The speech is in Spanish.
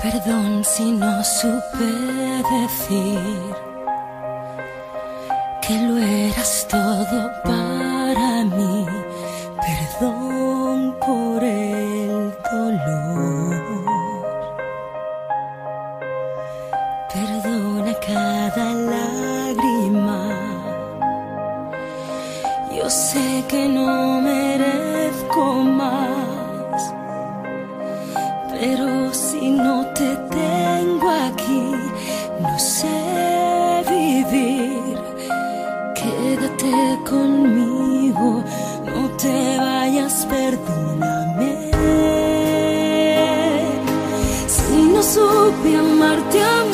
Perdón si no supe decir que lo eras todo para mí. Perdón por el dolor. Perdona cada lágrima. Yo sé que no merezco más, pero si no te tengo aquí, no sé vivir. Quédate conmigo, no te vayas, perdóname. Si no supe amarte a